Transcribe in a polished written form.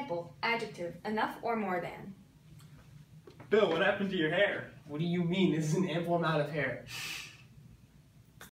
Ample. Adjective. Enough or more than. Bill, what happened to your hair? What do you mean? This is an ample amount of hair.